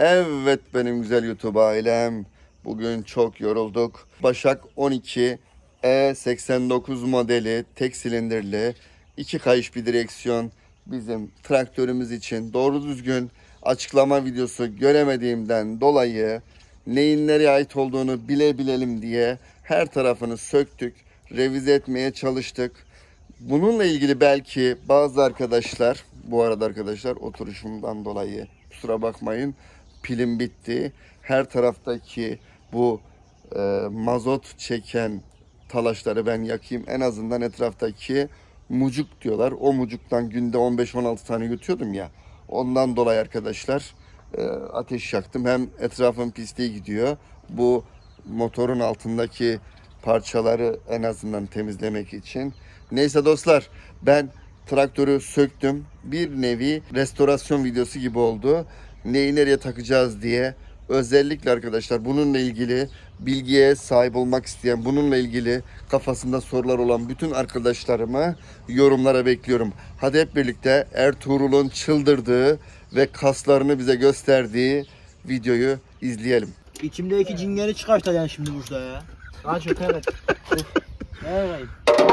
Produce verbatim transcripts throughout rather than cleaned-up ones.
Evet benim güzel YouTube ailem. Bugün çok yorulduk. Başak on iki E seksen dokuz modeli tek silindirli iki kayış bir direksiyon bizim traktörümüz için doğru düzgün açıklama videosu göremediğimden dolayı neyin nereye ait olduğunu bile bilelim diye her tarafını söktük, revize etmeye çalıştık. Bununla ilgili belki bazı arkadaşlar, bu arada arkadaşlar oturuşumdan dolayı kusura bakmayın, pilim bitti. Her taraftaki bu e, mazot çeken talaşları ben yakayım. En azından etraftaki mucuk diyorlar. O mucuktan günde on beş on altı tane yutuyordum ya. Ondan dolayı arkadaşlar e, ateş yaktım. Hem etrafın pisliği gidiyor. Bu motorun altındaki parçaları en azından temizlemek için. Neyse dostlar, ben traktörü söktüm. Bir nevi restorasyon videosu gibi oldu. Neyi nereye takacağız diye. Özellikle arkadaşlar bununla ilgili bilgiye sahip olmak isteyen, bununla ilgili kafasında sorular olan bütün arkadaşlarımı yorumlara bekliyorum. Hadi hep birlikte Ertuğrul'un çıldırdığı ve kaslarını bize gösterdiği videoyu izleyelim. İçimdeki cingeri çıkartacaksın şimdi burada ya. Aç yok evet. Evet.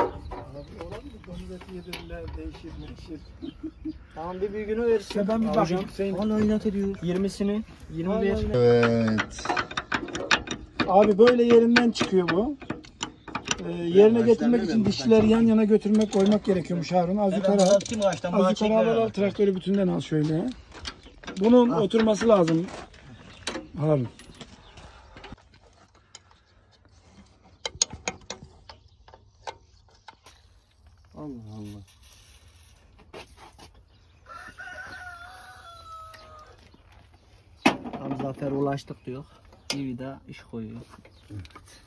Tamam bir büyüğünü versin. Ben bir bakayım. Onu oynat ediyor. yirmisini. yirmi bir. Evet. Abi böyle yerinden çıkıyor bu. Ee, yerine getirmek için dişleri yan yana götürmek, koymak gerekiyormuş Harun. Az yukarı al. Az yukarı al, al, traktörü bütünden al şöyle. Bunun ha. oturması lazım Harun. Allah Allah. Tam zafer ulaştık diyor. Bir daha iş koyuyor. Evet.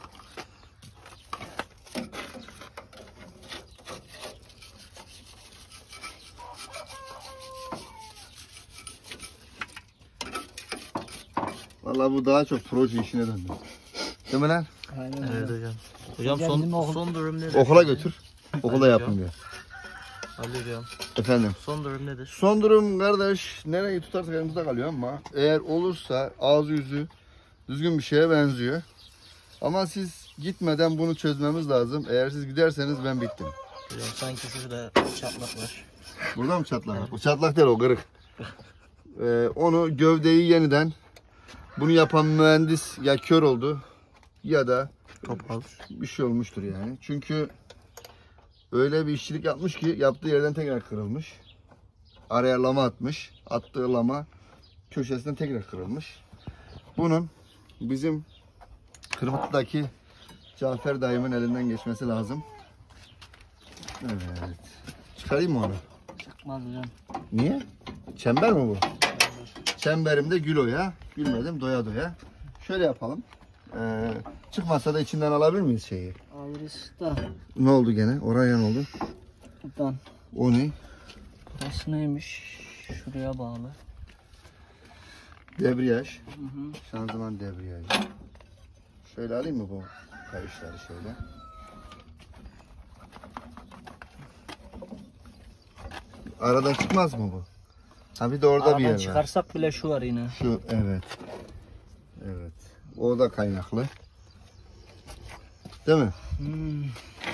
Vallahi bu daha çok proje işine döndü. Değil mi lan? Aynen. Evet hocam. Hocam son son durum nedir? Okula götür. Okula yapın diyor. Ali hocam. Efendim. Son durum nedir? Son durum kardeş, nereyi tutarsak elimizde kalıyor ama eğer olursa ağzı yüzü düzgün bir şeye benziyor. Ama siz gitmeden bunu çözmemiz lazım. Eğer siz giderseniz ben bittim. Hocam sanki şurada çatlak var. Burada mı çatlak var? O çatlak değil, o kırık. Ee, onu gövdeyi yeniden, bunu yapan mühendis ya kör oldu ya da topal bir şey olmuştur yani. Çünkü öyle bir işçilik yapmış ki yaptığı yerden tekrar kırılmış. Araya lama atmış. Attığı lama köşesinden tekrar kırılmış. Bunun bizim Kırmıtlı'daki Cafer dayımın elinden geçmesi lazım. Evet. Çıkarayım mı onu? Çıkmaz hocam. Niye? Çember mi bu? Çemberimde gül oya. Gülmedim doya doya. Şöyle yapalım. Ee, çıkmazsa da içinden alabilir miyiz şeyi? Alırız da. Ne oldu gene? Oraya ne oldu? Buradan. O ne? Burası neymiş? Şuraya bağlı. Debriyaj. Hı hı. Şanzıman debriyajı. Şöyle alayım mı bu kayışları şöyle? Aradan çıkmaz mı bu? Ha bir de orada Aradan bir yer var. çıkarsak bile şu var yine. Şu evet. Evet. O da kaynaklı. Değil mi? Hmm.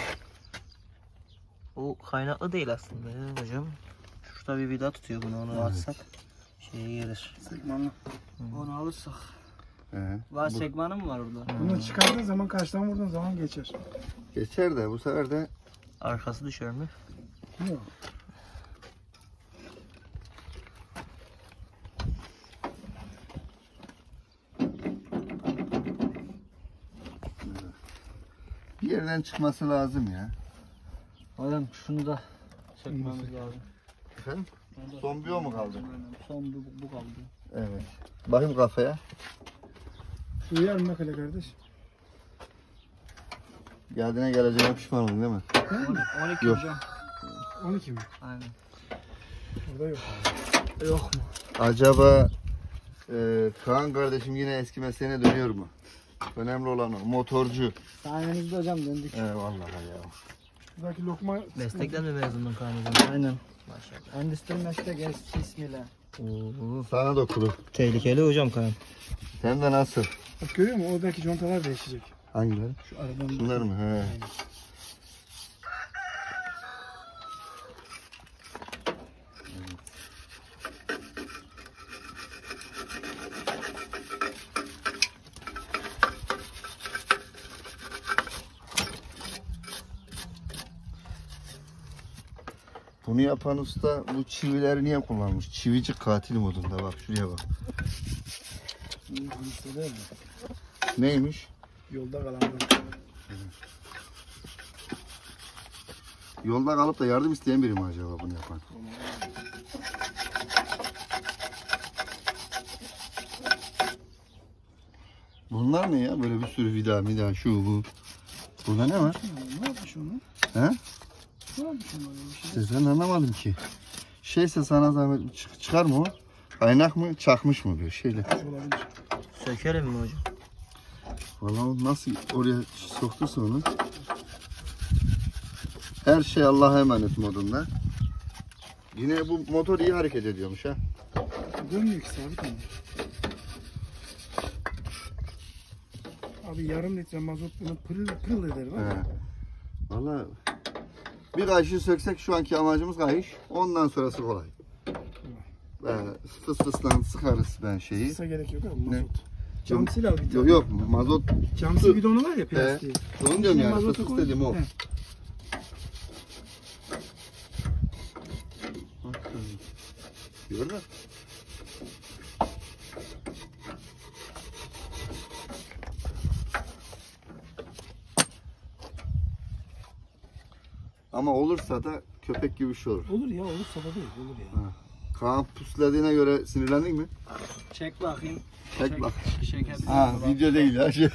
O kaynaklı değil aslında ya hocam. Şurada bir vida tutuyor, bunu onu Evet. atsak şeye gelir. Sekmanlı. Hmm. Onu alırsak. He. Var Bu- sekmanı mı var orada? Bunu çıkardığın zaman karşıdan vurduğun zaman geçer. Geçer de bu sefer de Arkası düşer mi? Yok. bir yerden çıkması lazım ya. Hocam şunu da sökmemiz lazım. Efendim? Son bir o mu kaldı? Son bu, bu kaldı. Evet. Bakayım kafaya. Şu yer mi bakale kardeş? Geldiğine geleceğine pişman oldun değil mi? on iki Yok. hocam. on iki mi? Aynen. Burada yok. Yok mu? Acaba e, Kaan kardeşim yine eski mesleğine dönüyor mu? Önemli olan o. Motorcu. Sayenizde hocam döndük. Eyvallah ya. Buradaki lokma... Meslekten mi mezundun Kaan hocam? Aynen. Maşallah. Endüstri meslek eski ismiyle. Oo. Sana dokulu. Tehlikeli hocam kayan. Hem de nasıl? Bak görüyor musun? Oradaki contalar değişecek. Hangileri? Şu arabanın. Şunlar mı? He. Bunu yapan usta bu çivileri niye kullanmış? Çivici katil modunda, bak şuraya bak. Neymiş? Yolda kalanlar. Yolda kalıp da yardım isteyen biri mi acaba bunu yapan? Bunlar ne ya? Böyle bir sürü vida mida şu bu. Burada ne var? Ne yapmış onu? He? Ne yapmış onu? Bir şey. İşte ben anlamadım ki. Şeyse sana zahmet çık- çıkar mı o? Kaynak mı? Çakmış mı bir şeyle? Olabilir. Sökelim mi hocam? Vallahi nasıl oraya soktuysa onu. Her şey Allah'a emanet modunda. Yine bu motor iyi hareket ediyormuş ha. Dönmüyor ki, sabit mi? Abi yarım litre mazot bunu pırıl pırıl eder var He. ya. Vallahi bir kayışı söksek şu anki amacımız kayış. Ondan sonrası kolay. Ee, fıs fıstan sıkarız ben şeyi. Kısa gerek yok abi, Ne? mazot. Cam sil al bir tane. Yok yok mazot. Cam sil bidonu var ya, plastiği. Onu diyorum yani, Mazotu fıs fıs koy. dedim o. He. Gördün mü? Ama olursa da köpek gibi bir şey olur. Olur ya, olursa da değil, olur ya. Ha. Kaan puslediğine göre sinirlendin mi? Çek bakayım. Çek bak. Çekebilirim. Ha, video değil ya. Şey.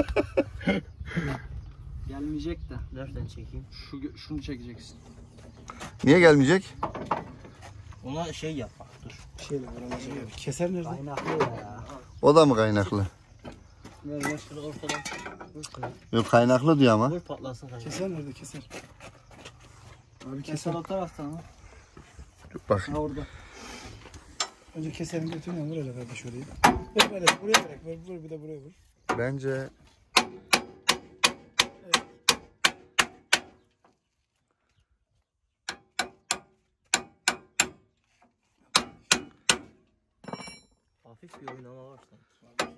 Gelmeyecek de. Nereden çekeyim? Şu, gö- şunu çekeceksin. Niye gelmeyecek? Ona şey yap bak dur. Bir şeyle uğraşacak abi. Keser nerede? Kaynaklı ya. O da mı kaynaklı? Ver ver şunu ortadan. Vur şunu. Yok kaynaklı diyor ama. Vur patlasın kanka. Keser nerede, keser? Abi Keser keser. o taraftan ha. Dur bak. Ha orada. Önce keserin götürüne vur hele kardeş orayı. Ver böyle, buraya bırak, ver, vur bir de buraya vur. Bence Hafif bir oynama var sanki.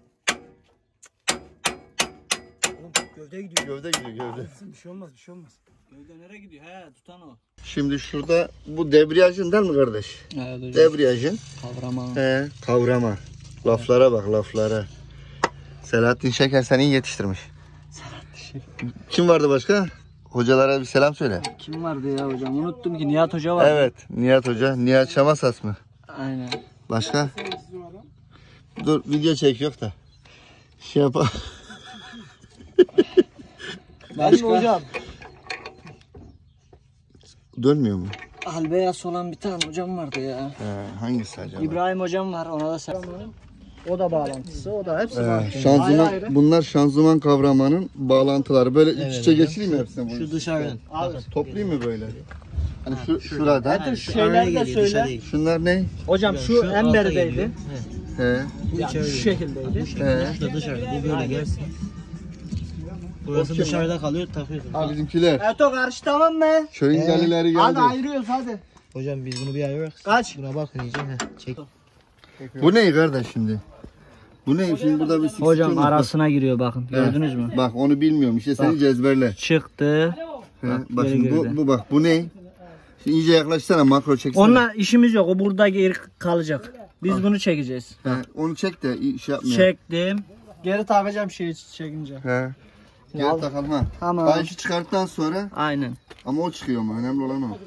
Oğlum gövde gidiyor. gövde gidiyor gövde. Bir şey olmaz, bir şey olmaz. Gövde nereye gidiyor? He, tutan o. Şimdi şurada bu debriyajın değil mi kardeş? Evet hocam. Debriyajın. Kavrama. He, kavrama. Laflara bak laflara. Selahattin Şeker seni iyi yetiştirmiş. Kim vardı başka? Hocalara bir selam söyle. Kim vardı ya hocam? Unuttum ki Nihat Hoca var. Evet, Nihat Hoca. Nihat Şamasas mı? Aynen. Başka? Dur video çekiyor da. Şey yap. Başka? hocam. Dönmüyor mu? Albeyaz olan bir tane hocam vardı ya. He, hangisi acaba? İbrahim hocam var, ona da selam. O da bağlantısı, o da hepsi He, var. şanzıman, Ayrı ayrı. bunlar şanzıman kavramanın bağlantıları. Böyle iç Evet içe hocam. geçireyim mi hepsini? bunu? Şu dışarıdan. Abi. Toplayayım mı böyle? Hani şu şurada. Getir şu şeyler araya de geliyor, söyle. dışarı değil. Şunlar ne? Hocam Yani şu, alta emberdeydi. geliyor. He. He. Bu Ya, içeri şu geliyor. şekildeydi. He. Şu da dışarıda. Bu böyle gelsin. Burası kim dışarıda kalıyor, takıyorsun. Ha bizimkiler. Evet o karşı tamam mı? Köyün delileri Hadi geldi. ayırıyoruz hadi. Hocam biz bunu bir ayırırız. Kaç? Buna bakın iyice. He. Çek. Bu ne kardeş şimdi? Bu ne? Şimdi burada bir sıkıntı Hocam yok. arasına giriyor bakın. Gördünüz mü? Bak onu bilmiyorum. İşte seni cezberle. Çıktı. He, Bak, bak geri şimdi bu, girdi. bu bak bu ne? Şimdi iyice yaklaşsana makro çeksene. Onunla işimiz yok. O burada geri kalacak. Biz bunu çekeceğiz. He, onu çek de iyi şey yapmıyor. Çektim. Geri takacağım şeyi çekince. He. Gel Al. takalım ha. Tamam. Kayışı çıkarttıktan sonra Aynen. ama o çıkıyor mu? Önemli olan o.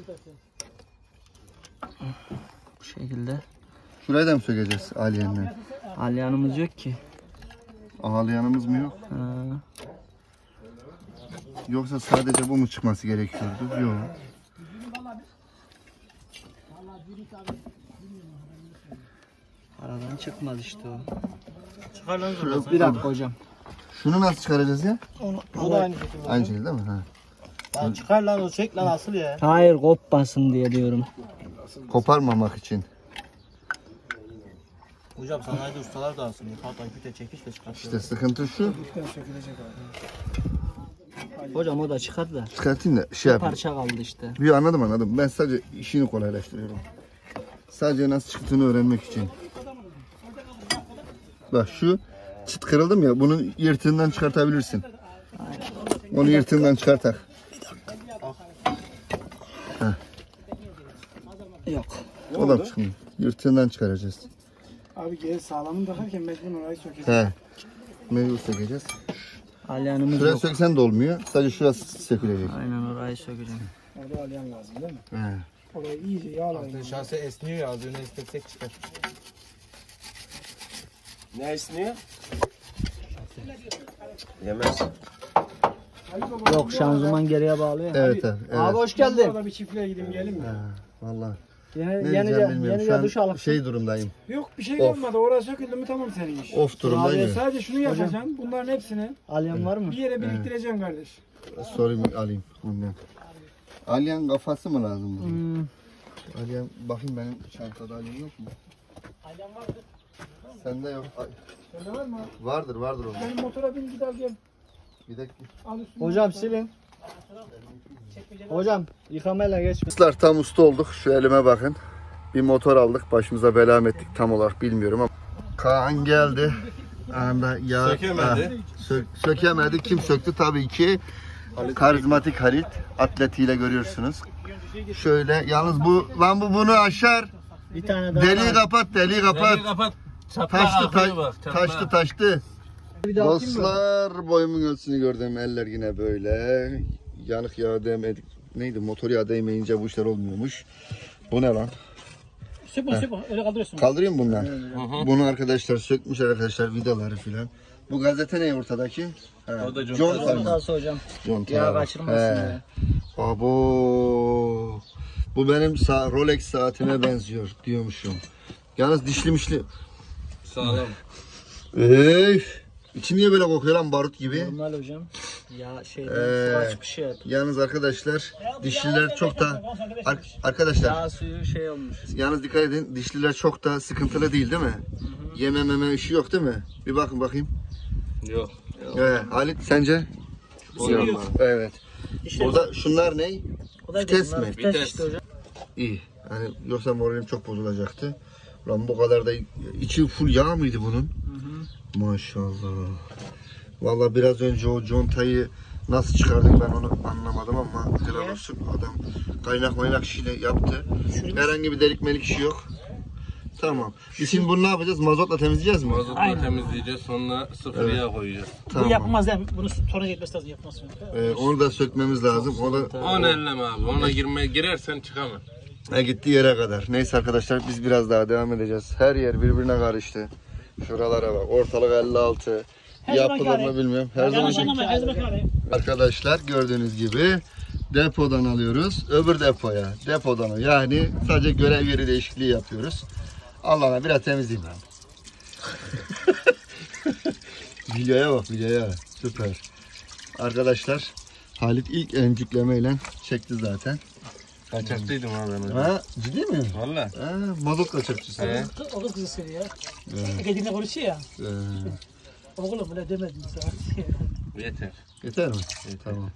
Bu şekilde. Şurayı da mı sökeceğiz Aliye'nden? Alyanımız yok ki. Ağlayanımız mı yok? Ha. Yoksa sadece bu mu çıkması gerekiyordu? Yok. Aradan çıkmaz işte o. Çıkar lan Şurada- zorlasın. Bir dakika hocam. Şunu nasıl çıkaracağız ya? O da aynı şekilde. Aynı şekilde değil mi? Ha. Lan çıkar lan o çek lan asıl ya. Hayır kopmasın diye diyorum. Koparmamak için. Hocam sanayide ustalar da alsın. Hatta küte çekiş de çıkartıyor. İşte sıkıntı şu. Lütfen sökülecek abi. Hocam o da çıkart da. Çıkartayım da şey yapayım. Parça kaldı işte. Bir anladım anladım. Ben sadece işini kolaylaştırıyorum. Sadece nasıl çıktığını öğrenmek için. Bak şu çıt kırıldım ya, bunun yırtığından çıkartabilirsin. Onu yırtığından çıkartak. Yok. O da çıkmıyor. Yırtığından çıkaracağız. Abi gel sağlamını takarken mecbur orayı sökeceğiz. He. Mevzu sökeceğiz. Alyanımız Şuraya yok. söksen de olmuyor. Sadece şurası sökülecek. Aynen orayı sökeceğim. Orada alyan lazım değil mi? He. Orayı iyice yağlayın. Şansı esniyor ya, az önce isteksek çıkar. Ne esniyor? Yemez. Yok şanzıman geriye bağlı ya. Evet abi. Evet. Abi hoş geldin. Orada bir çiftliğe gideyim gelin mi? Vallahi. Yeni, Ne yenice, diyeceğim bilmiyorum. yenice Şu an duş alıp. şey durumdayım. Yok bir şey Of. olmadı. Orası söküldü mü tamam senin iş. Of durumdayım. Sadece şunu yapacaksın. Bunların hepsini Alyan var mı? bir yere biriktireceksin kardeş. Sorayım alayım bundan. Alyan kafası mı lazım bunun? Hmm. Alyan bakayım, benim çantada alyan yok mu? Sende yok. Ay, Sende var mı? vardır vardır o. Benim motora bin git al gel. Bir dakika. Al üstüne. Hocam silin. Hocam yıkamayla geç. Dostlar tam usta olduk. Şu elime bakın. Bir motor aldık. Başımıza bela mı ettik tam olarak bilmiyorum ama. Kaan geldi. Anda ya, Sökemedi. Ha, sö- sökemedi. Kim söktü? Tabii ki karizmatik Halit. Atletiyle görüyorsunuz. Şöyle yalnız bu lan bu bunu aşar. Bir tane daha. Deliği kapat, deliği kapat. Deliği kapat. Çatlak Taştı, akıyor ta- bak, çatlak. taştı, taştı. Bir daha atayım mı? Dostlar boyumun ölçüsünü gördüm. Eller yine böyle. Yanık yağ değmedik. Neydi? Motor yağı değmeyince bu işler olmuyormuş. Bu ne lan? Süper süper öyle kaldırıyorsun. Kaldırayım mı bundan? Bunu arkadaşlar sökmüş arkadaşlar vidaları filan. Bu gazete ne ortadaki? He. O da conta. Conta mı? Ondan sonra hocam. Conta. Yağ kaçırmasın He. diye. Abo. Bu benim sa- Rolex saatime benziyor diyormuşum. Yalnız dişli mişli. Sağlam. Ey, içi niye böyle kokuyor lan, barut gibi? Normal hocam. Ya şeyden Ee, su açmış şey yap. Yalnız arkadaşlar dişliler çok da Ar- arkadaşlar Yağ suyu şey olmuş. yalnız dikkat edin, dişliler çok da sıkıntılı değil değil mi? Yeme meme işi yok değil mi? Bir bakın bakayım. Yok. Evet, Halit sence? Yok. Evet. O da şunlar ne? O da Vites bunlar mi? Vites Vites. işte hocam. İyi. Yani yoksa moralim çok bozulacaktı. Ulan bu kadar da içi full yağ mıydı bunun? Maşallah. Vallahi biraz önce o contayı nasıl çıkardık ben onu anlamadım ama helal olsun, adam kaynak maynak işiyle yaptı. Herhangi bir delik melik işi yok. Tamam. Biz şimdi bunu ne yapacağız? Mazotla temizleyeceğiz mi? Mazotla temizleyeceğiz, sonra sıfır yağ koyacağız. Bu yapılmaz değil mi? Bunu sonra gitmesi lazım yapması. Ee, onu da sökmemiz lazım. O da Onu elleme abi, ona girmeye girersen çıkamaz. ha, gittiği yere kadar. Neyse arkadaşlar, biz biraz daha devam edeceğiz. Her yer birbirine karıştı. Şuralara bak. Ortalık elli altı. Yapılır mı bilmiyorum. Her zaman arkadaşlar gördüğünüz gibi depodan alıyoruz. Öbür depoya. Depodan o. Yani sadece görev yeri değişikliği yapıyoruz. Allah'ına biraz temizleyeyim ben. Videoya bak, videoya. Süper. Arkadaşlar Halit ilk encüklemeyle çekti zaten. Kaçaktıydım abi ben onu. Ha, ciddi mi? Valla. Ha, mazot kaçakçısı. He. O da kızı seni ya. Ee, Kedine konuşuyor ya. e, Oğlum bile demedim sana. Yeter. yeter mi? Tamam.